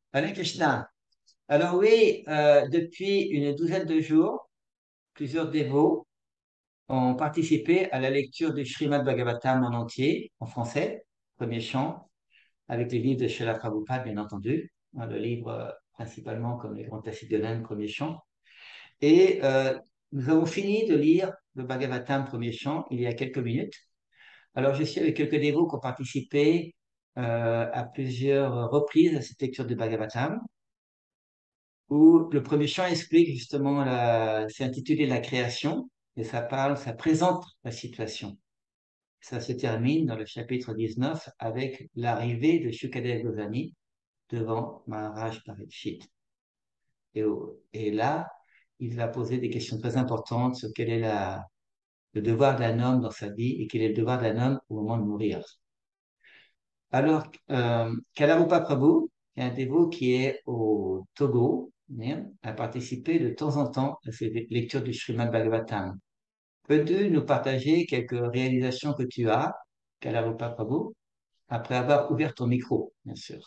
Alain Krishna. Alors oui, depuis une douzaine de jours, plusieurs dévots ont participé à la lecture du Srimad Bhagavatam en entier, en français, premier chant, avec les livres de Srila Prabhupada, bien entendu, hein, le livre principalement comme les grands classiques de l'Inde, premier chant. Et nous avons fini de lire le Bhagavatam, premier chant, il y a quelques minutes. Alors je suis avec quelques dévots qui ont participé à plusieurs reprises à cette lecture du Bhagavatam, où le premier chant explique justement, c'est intitulé La création, et ça présente la situation. Ça se termine dans le chapitre 19 avec l'arrivée de Shukadeva Goswami devant Maharaj Parikshit. Et là, il va poser des questions très importantes sur quel est le devoir d'un homme dans sa vie et quel est le devoir d'un homme au moment de mourir. Alors, Kalarupa Prabhu, qui est un dévot qui est au Togo, hein, a participé de temps en temps à ces lectures du Srimad Bhagavatam. Peux-tu nous partager quelques réalisations que tu as, Kalarupa Prabhu, après avoir ouvert ton micro, bien sûr.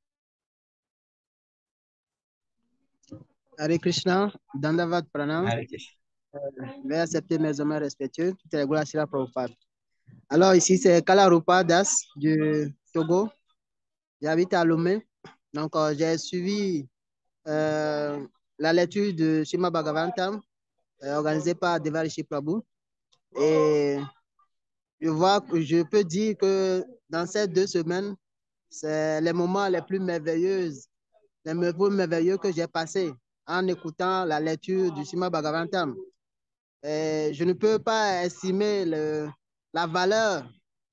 Hare Krishna, Dandavat Pranam, Allez, Keshe. veuillez accepter mes hommages respectueux, toutes les gloires à Srila Prabhupada. Alors ici c'est Kalarupa Das du Togo, j'habite à Lomé, donc j'ai suivi la lecture de Srimad Bhagavatam organisée par Devarishi Prabhu et je peux dire que dans ces 2 semaines, c'est les moments les plus merveilleux, que j'ai passés en écoutant la lecture du Srimad Bhagavatam. Je ne peux pas estimer la valeur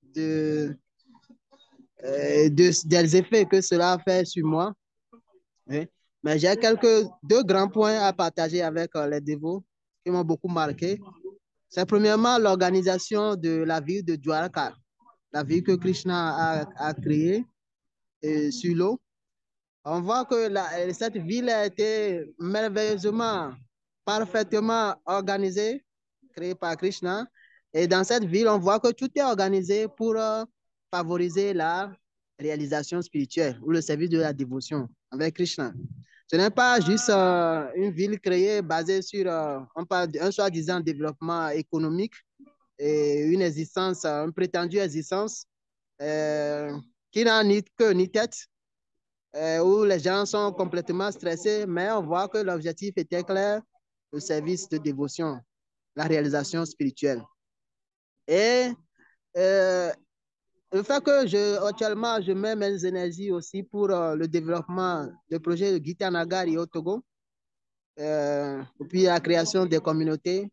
des effets que cela fait sur moi. Oui. Mais j'ai deux grands points à partager avec les dévots qui m'ont beaucoup marqué. C'est premièrement l'organisation de la ville de Dwarka, la ville que Krishna a créée sur l'eau. On voit que cette ville a été merveilleusement, parfaitement organisée, créée par Krishna. Et dans cette ville, on voit que tout est organisé pour favoriser la réalisation spirituelle ou le service de la dévotion avec Krishna. Ce n'est pas juste une ville créée basée sur on parle d'un soi-disant développement économique et une existence, une prétendue existence qui n'a ni queue ni tête, où les gens sont complètement stressés, mais on voit que l'objectif était clair, le service de dévotion, la réalisation spirituelle. Et euh, le fait que actuellement, je mets mes énergies aussi pour le développement du projet de Gita Nagari au Togo, et puis la création des communautés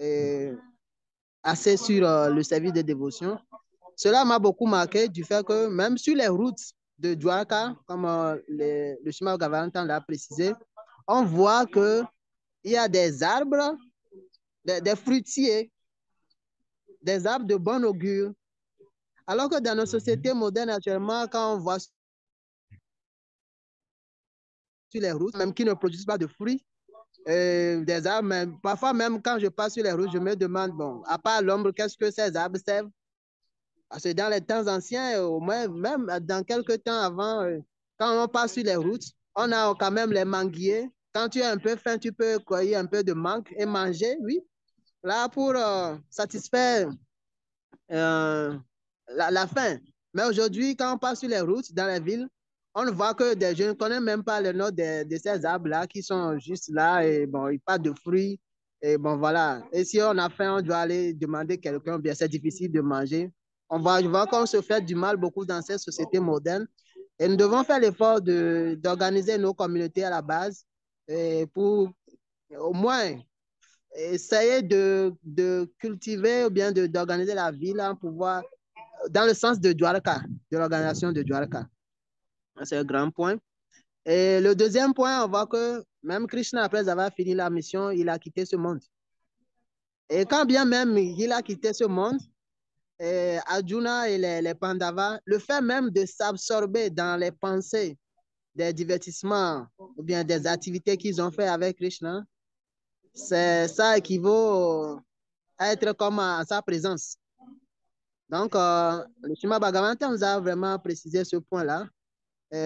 assez sur le service de dévotion. Cela m'a beaucoup marqué du fait que même sur les routes de Dwarka, comme le chemin Gavarantan l'a précisé, on voit qu'il y a des arbres, des fruitiers, des arbres de bon augure. Alors que dans nos sociétés modernes actuellement, quand on voit sur les routes, même qui ne produisent pas de fruits, des arbres, même, parfois même quand je passe sur les routes, je me demande, bon, à part l'ombre, qu'est-ce que ces arbres servent? Parce que dans les temps anciens, au moins, même dans quelques temps avant, quand on passe sur les routes, on a quand même les manguiers. Quand tu es un peu faim, tu peux cueillir un peu de mangue et manger, oui. Là, pour satisfaire la faim. Mais aujourd'hui, quand on passe sur les routes, dans les villes, on ne voit que je ne connais même pas le nom de ces arbres-là qui sont juste là et bon, ils pas de fruits. Et bon, voilà. Et si on a faim, on doit aller demander quelqu'un, bien c'est difficile de manger. Je vois qu'on se fait du mal beaucoup dans ces sociétés modernes. Et nous devons faire l'effort d'organiser nos communautés à la base pour au moins essayer de cultiver ou bien d'organiser la ville en pouvoir dans le sens de Dwarka, de l'organisation de Dwarka. C'est un grand point. Et le deuxième point, on voit que même Krishna, après avoir fini la mission, il a quitté ce monde. Et quand bien même il a quitté ce monde, Arjuna et les Pandavas, le fait même de s'absorber dans les pensées des divertissements ou bien des activités qu'ils ont fait avec Krishna, ça équivaut à être comme à sa présence. Donc, le Srimad Bhagavatam nous a vraiment précisé ce point-là.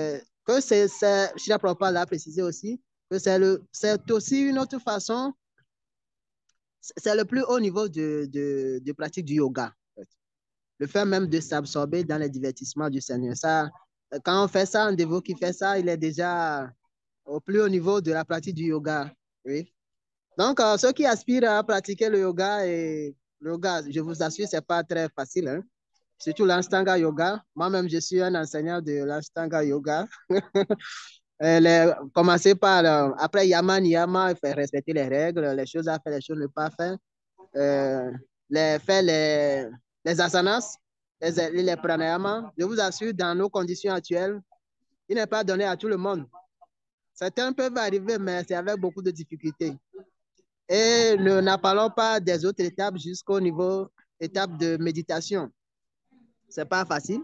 que Srila Prabhupada l'a précisé aussi, que c'est aussi une autre façon, c'est le plus haut niveau de pratique du yoga. Le fait même de s'absorber dans les divertissements du Seigneur. Ça, quand on fait ça, un dévot qui fait ça, il est déjà au plus haut niveau de la pratique du yoga. Oui. Donc, ceux qui aspirent à pratiquer le yoga, je vous assure, c'est pas très facile, hein. Surtout l'Ashtanga yoga. Moi-même, je suis un enseignant de l'Ashtanga yoga. Commencer par, après Yama, Niyama, il faut respecter les règles, les choses à faire, les choses à ne pas faire. Euh, faire les asanas, les pranayamas. Je vous assure, dans nos conditions actuelles, il n'est pas donné à tout le monde. Certains peuvent arriver, mais c'est avec beaucoup de difficultés. Et n'en parlons pas des autres étapes jusqu'au niveau étape de méditation. C'est pas facile.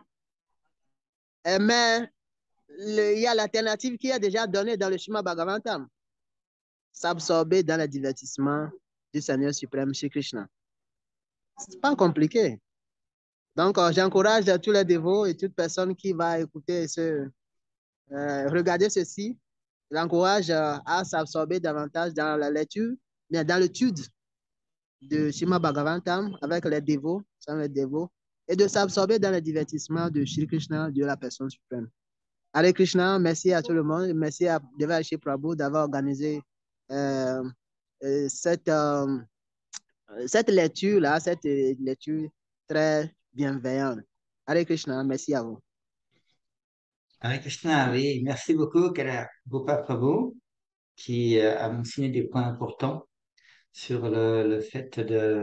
Mais il y a l'alternative qui est déjà donnée dans le Srimad Bhagavatam. S'absorber dans le divertissement du Seigneur suprême, Shri Krishna. C'est pas compliqué. Donc, j'encourage tous les dévots et toute personne qui va écouter regarder ceci, j'encourage à s'absorber davantage dans la lecture, mais dans l'étude de Srimad Bhagavatam avec les dévots, sans les dévots, et de s'absorber dans le divertissement de Shri Krishna, Dieu la personne suprême. Hare Krishna, merci à tout le monde, merci à Devashi Prabhu d'avoir organisé euh, euh, cette, euh, cette lecture-là, cette lecture très bienveillante. Hare Krishna, merci à vous. Hare Krishna, oui, merci beaucoup, Kara Gopal Prabhu, qui a mentionné des points importants sur le fait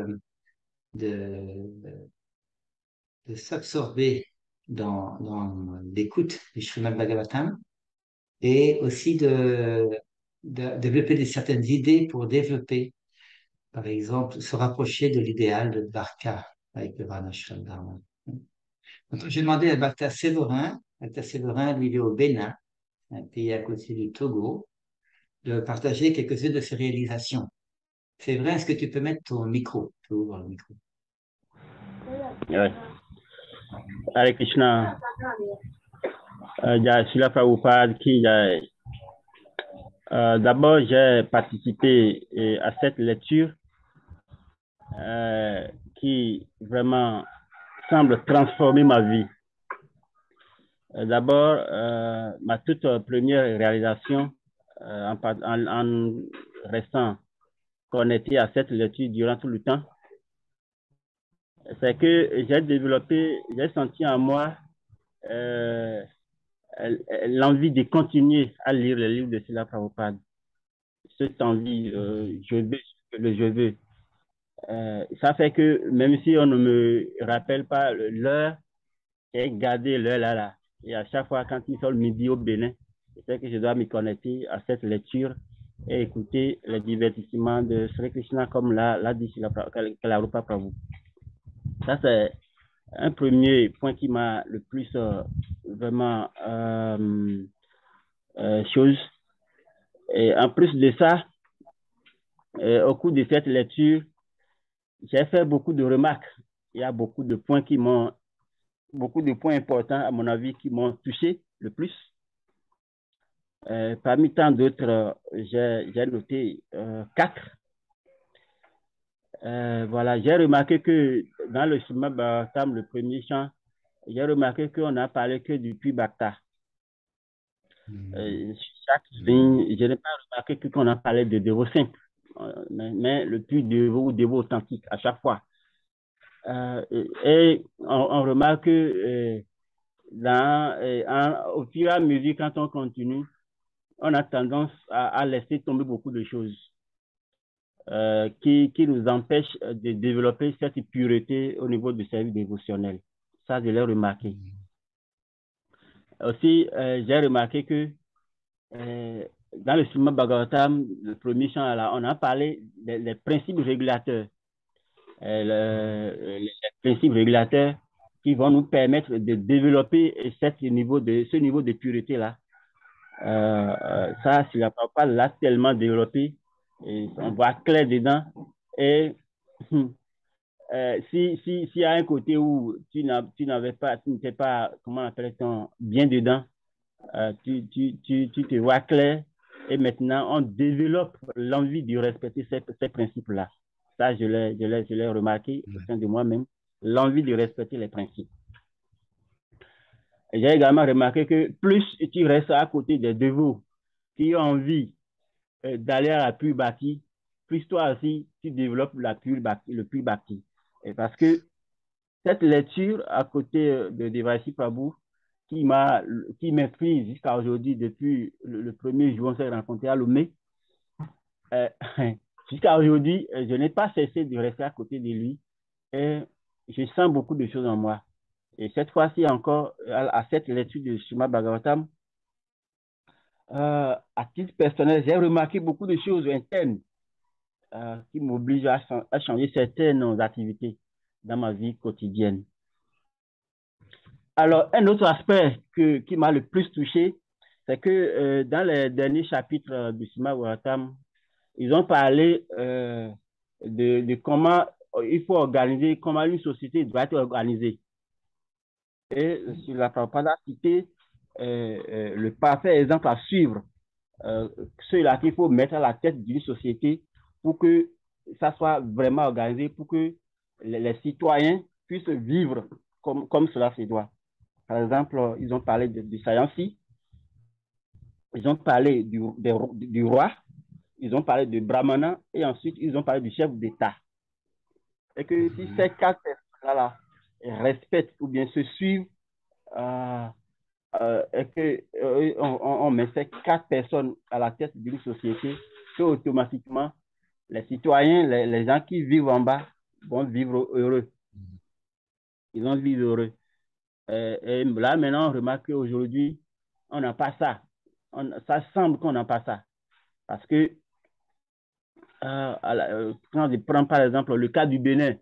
de, de s'absorber dans l'écoute du Srimad Bhagavatam et aussi de développer certaines idées pour développer, par exemple, se rapprocher de l'idéal de Dvarka avec le Varnashram Dharma. Donc, j'ai demandé à Bhakta Séverin, lui, il est au Bénin, un pays à côté du Togo, de partager quelques-unes de ses réalisations. C'est vrai, est-ce que tu peux mettre ton micro? Tu peux ouvrir le micro. Ouais. Hare Krishna. Srila Prabhupada d'abord, j'ai participé à cette lecture qui vraiment semble transformer ma vie. D'abord, ma toute première réalisation en restant connecté à cette lecture durant tout le temps, c'est que j'ai senti en moi l'envie de continuer à lire les livres de Srila Prabhupada. Cette envie, je veux. Ça fait que même si on ne me rappelle pas l'heure, j'ai gardé l'heure là. Et à chaque fois, quand il sort le midi au Bénin, je sais que je dois me connecter à cette lecture et écouter les divertissements de Sri Krishna comme l'a dit Kalarupa Prabhu. Ça, c'est un premier point qui m'a le plus vraiment chose. Et en plus de ça, au cours de cette lecture, j'ai fait beaucoup de remarques. Il y a beaucoup de points importants, à mon avis, qui m'ont touché le plus. Parmi tant d'autres, j'ai noté 4. Voilà, j'ai remarqué que dans le Srimad Bhagavatam, le premier chant, j'ai remarqué qu'on n'a parlé que du puits Bhakta. Chaque ligne, je n'ai pas remarqué qu'on a parlé de dévot simple, mais le puits dévot ou dévot authentique à chaque fois. Et on remarque que au fur et à mesure, quand on continue, on a tendance à laisser tomber beaucoup de choses qui nous empêchent de développer cette pureté au niveau du service dévotionnel. Ça, je l'ai remarqué. Aussi, j'ai remarqué que dans le Srimad Bhagavatam, le premier chant, là, on a parlé des principes régulateurs. Les principes régulateurs qui vont nous permettre de développer ce niveau de pureté-là. Ça, si la papa l'a tellement développé, et on voit clair dedans. Et s'il y a un côté où tu n'étais pas, comment on appelle ça, bien dedans, tu te vois clair et maintenant on développe l'envie de respecter ces principes-là. Ça, je l'ai remarqué au sein de moi-même, l'envie de respecter les principes. J'ai également remarqué que plus tu restes à côté des dévots qui ont envie d'aller à la pure bâtie, plus toi aussi, tu développes le pur bâti. Parce que cette lecture à côté de Devasi Prabhu qui m'inspire jusqu'à aujourd'hui, depuis le premier jour où on s'est rencontré à Lomé, euh, jusqu'à aujourd'hui, je n'ai pas cessé de rester à côté de lui et je sens beaucoup de choses en moi. Et cette fois-ci encore, à cette lecture de Srimad Bhagavatam, à titre personnel, j'ai remarqué beaucoup de choses internes qui m'obligent à changer certaines activités dans ma vie quotidienne. Alors, un autre aspect qui m'a le plus touché, c'est que dans les derniers chapitres du Srimad Bhagavatam, ils ont parlé de comment il faut organiser, comment une société doit être organisée. Et sur la Prabhupada a cité le parfait exemple à suivre, ceux-là qu'il faut mettre à la tête d'une société pour que ça soit vraiment organisé, pour que les citoyens puissent vivre comme cela se doit. Par exemple, ils ont parlé du Sayansi, ils ont parlé du roi, ils ont parlé du Brahmana et ensuite ils ont parlé du chef d'État. Et que si ces quatre personnes-là respectent ou bien se suivent, et qu'on met ces quatre personnes à la tête d'une société, que automatiquement, les citoyens, les gens qui vivent en bas vont vivre heureux. Ils vont vivre heureux. Et là, maintenant, on remarque qu'aujourd'hui, on n'a pas ça. Ça semble qu'on n'a pas ça. Parce que quand je prends par exemple le cas du Bénin,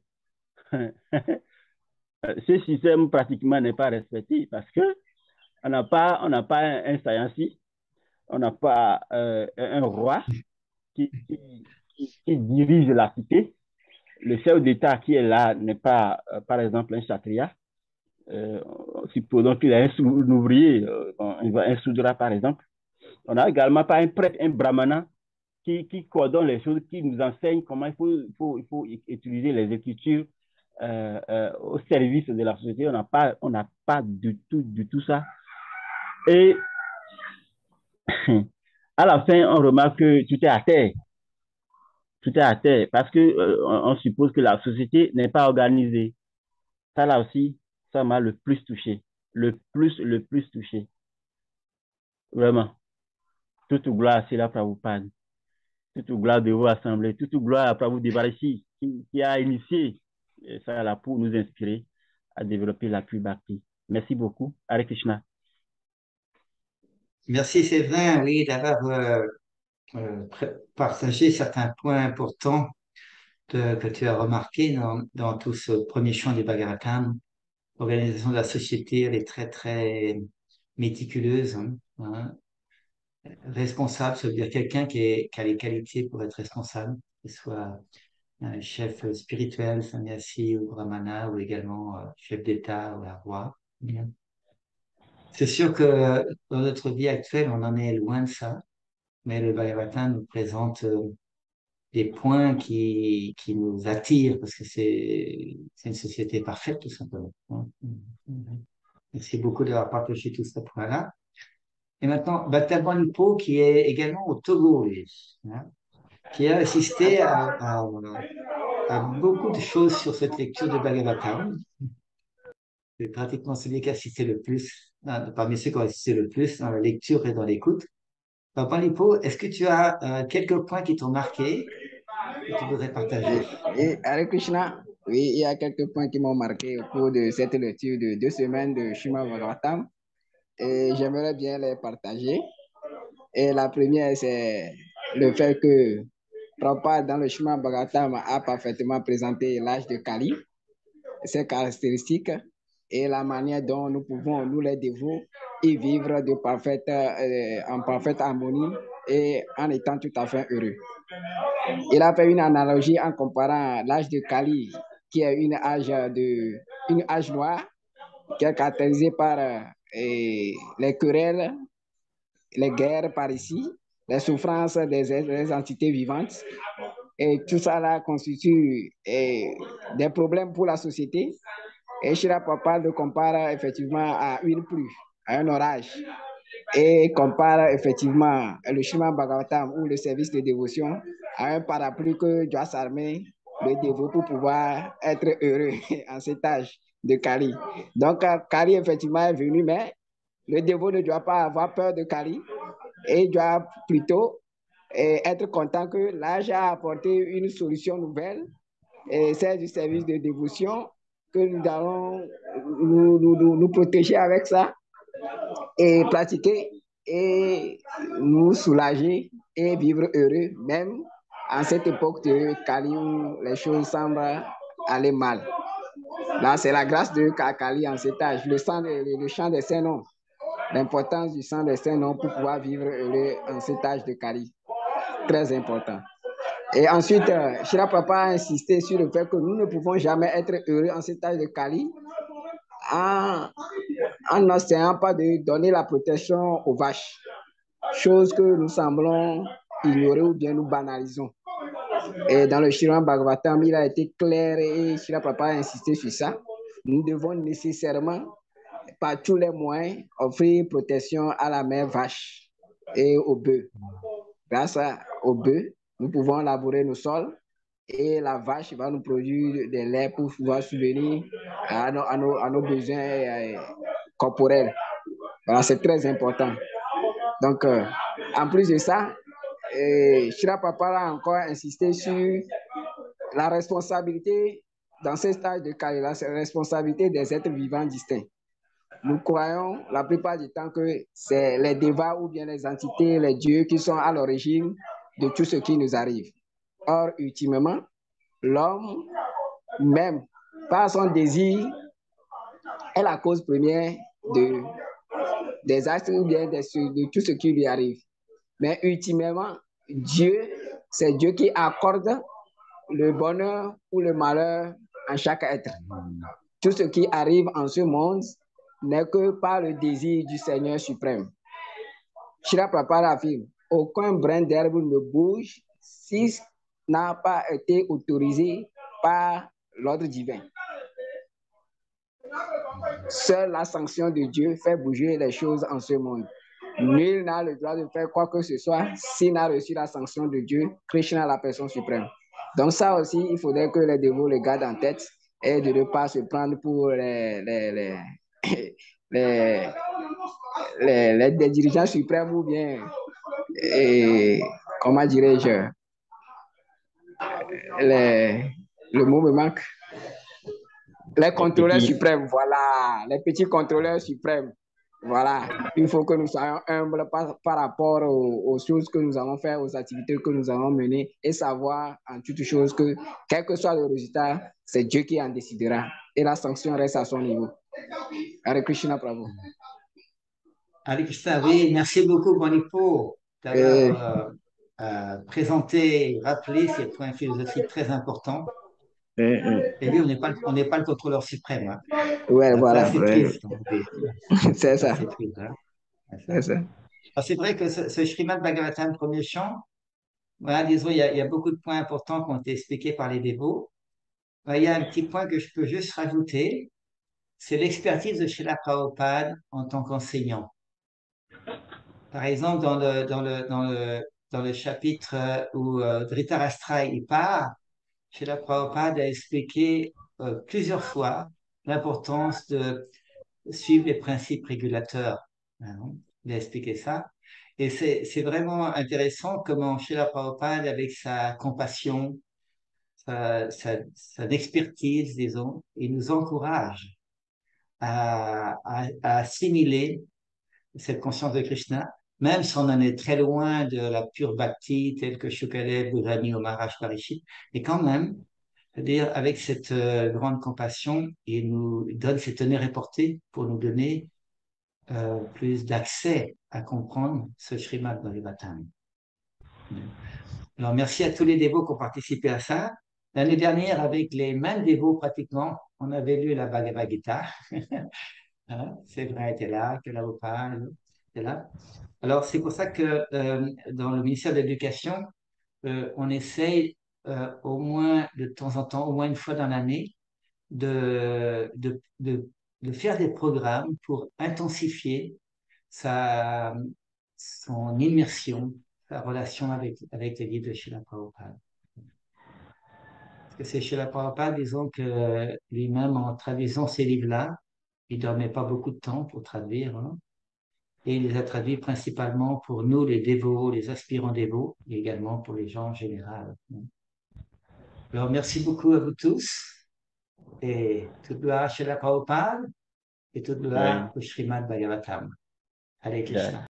ce système pratiquement n'est pas respecté parce que on n'a pas un Sayansi, on n'a pas un roi qui dirige la cité. Le chef d'État qui est là n'est pas, par exemple, un Kshatriya. Supposons qu'il est un ouvrier, un soudra, par exemple. On n'a également pas un prêtre, un brahmana qui coordonne les choses, qui nous enseigne comment il faut utiliser les écritures au service de la société. On n'a pas du tout ça. Et à la fin, on remarque que tout est à terre. Tout est à terre parce que on suppose que la société n'est pas organisée. Ça là aussi, ça m'a le plus touché. Le plus touché. Vraiment. Toute gloire à Srila Prabhupada. Toute gloire de vos assemblées. Toute gloire à Prabhu Devarishi qui a initié ça là pour nous inspirer à développer la pure bhakti. Merci beaucoup. Hare Krishna. Merci Séverin, oui, d'avoir partagé certains points importants que tu as remarqués dans tout ce premier champ du Bhagavatam. L'organisation de la société, elle est très, très méticuleuse, hein. Responsable, ça veut dire quelqu'un qui a les qualités pour être responsable, que ce soit un chef spirituel, sannyasi ou brahmana, ou également chef d'État ou un roi. C'est sûr que dans notre vie actuelle, on en est loin de ça, mais le Bhagavatam nous présente des points qui nous attirent parce que c'est une société parfaite, tout simplement, hein. Merci beaucoup d'avoir partagé tout ce point-là. Et maintenant, Bhakta Lipo, qui est également au Togo, lui, hein, qui a assisté à beaucoup de choses sur cette lecture de Bhagavatam. C'est pratiquement celui qui a assisté le plus, parmi ceux qui ont assisté le plus dans la lecture et dans l'écoute. Bhakta Lipo, est-ce que tu as quelques points qui t'ont marqué que tu voudrais partager? Et Hare Krishna, oui, il y a quelques points qui m'ont marqué au cours de cette lecture de 2 semaines de Srimad Bhagavatam et j'aimerais bien les partager. Et la première, c'est le fait que Prabhupada dans le Srimad Bhagavatam a parfaitement présenté l'âge de Kali, ses caractéristiques et la manière dont nous pouvons, nous les dévots, y vivre en parfaite harmonie et en étant tout à fait heureux. Il a fait une analogie en comparant l'âge de Kali, qui est une âge noire, qui est caractérisée par les querelles les guerres par ici, les souffrances des entités vivantes. Et tout ça là constitue des problèmes pour la société. Et Srila Prabhupada le compare effectivement à une pluie, à un orage. Et compare effectivement le Srimad Bhagavatam ou le service de dévotion à un parapluie que doit s'armer le dévot pour pouvoir être heureux en cet âge de Kali. Donc, Kali effectivement est venu, mais le dévot ne doit pas avoir peur de Kali et doit plutôt être content que l'âge a apporté une solution nouvelle, et c'est du service de dévotion que nous allons nous protéger avec ça et pratiquer et nous soulager et vivre heureux, même en cette époque de Kali où les choses semblent aller mal. Là, c'est la grâce de Kali en cet âge, le chant des saints noms, l'importance du sang des saints noms pour pouvoir vivre heureux en cet âge de Kali. Très important. Et ensuite, Srila Prabhupada a insisté sur le fait que nous ne pouvons jamais être heureux en cet âge de Kali en n'essayant pas de donner la protection aux vaches, chose que nous semblons ignorer ou bien nous banalisons. Et dans le Srimad Bhagavatam, il a été clair et Srila Prabhupada a insisté sur ça. Nous devons nécessairement, par tous les moyens, offrir protection à la mère vache et aux bœufs. Grâce aux bœufs, nous pouvons labourer nos sols et la vache va nous produire des laits pour pouvoir subvenir à nos besoins corporels. Voilà, c'est très important. Donc, en plus de ça, Srila Prabhupada a encore insisté sur la responsabilité dans ce stade de Kali, la responsabilité des êtres vivants distincts. Nous croyons la plupart du temps que c'est les devas ou bien les entités, les dieux qui sont à l'origine de tout ce qui nous arrive. Or, ultimement, l'homme, même par son désir, est la cause première des actes ou bien de tout ce qui lui arrive. Mais ultimement, Dieu, c'est Dieu qui accorde le bonheur ou le malheur en chaque être. Tout ce qui arrive en ce monde n'est que par le désir du Seigneur suprême. Srila Prabhupada affirme, aucun brin d'herbe ne bouge si n'a pas été autorisé par l'ordre divin. Seule la sanction de Dieu fait bouger les choses en ce monde. Nul n'a le droit de faire quoi que ce soit s'il n'a reçu la sanction de Dieu, Krishna, la personne suprême. Donc ça aussi, il faudrait que les dévots le gardent en tête et de ne pas se prendre pour des dirigeants suprêmes ou bien, comment dirais-je, le mot me manque. Les contrôleurs suprêmes, voilà, les petits contrôleurs suprêmes. Voilà, il faut que nous soyons humbles par rapport aux choses que nous allons faire, aux activités que nous allons mener et savoir en toute chose que, quel que soit le résultat, c'est Dieu qui en décidera et la sanction reste à son niveau. Hare Krishna Prabhu. Hare Krishna, oui, merci beaucoup, Bonipo, d'avoir présenté, rappelé ces points philosophiques très importants. Et oui, on n'est pas le contrôleur suprême. Hein. Ouais, voilà. C'est triste. C'est ça. C'est triste. Hein. C'est ça. C'est vrai que ce Srimad Bhagavatam, premier chant, voilà, disons, il y a beaucoup de points importants qui ont été expliqués par les dévots. Il y a un petit point que je peux juste rajouter, c'est l'expertise de Srila Prabhupada en tant qu'enseignant. Par exemple, dans le chapitre où Dhritarashtra il part, Srila Prabhupada a expliqué plusieurs fois l'importance de suivre les principes régulateurs. Hein, il a expliqué ça. Et c'est vraiment intéressant comment Srila Prabhupada, avec sa compassion, sa expertise, disons, il nous encourage à assimiler cette conscience de Krishna, même si on en est très loin de la pure bhakti, telle que Shukadev, Bhurani ou Maharaj Parishit, et quand même, c'est-à-dire avec cette grande compassion, il nous donne cette teneur et portée pour nous donner plus d'accès à comprendre ce Srimad Bhagavatam. Alors, merci à tous les dévots qui ont participé à ça. L'année dernière, avec les mêmes dévots pratiquement, on avait lu la Bhagavad Gita. Hein, c'est vrai, était là, que là, C'est là. Alors, c'est pour ça que dans le ministère de l'Éducation, on essaye au moins de temps en temps, au moins une fois dans l'année, de, de, de, de faire des programmes pour intensifier sa, son immersion, sa relation avec les livres de Srila Prabhupada. Parce que c'est Srila Prabhupada, disons que lui-même, en traduisant ces livres-là, il ne dormait pas beaucoup de temps pour traduire, hein. Et il les a traduits principalement pour nous, les dévots, les aspirants dévots, et également pour les gens en général. Alors, merci beaucoup à vous tous. Et toute gloire à Srila Prabhupada et toute Oui, gloire au Srimad Bhagavatam. Hare yeah. Krishna.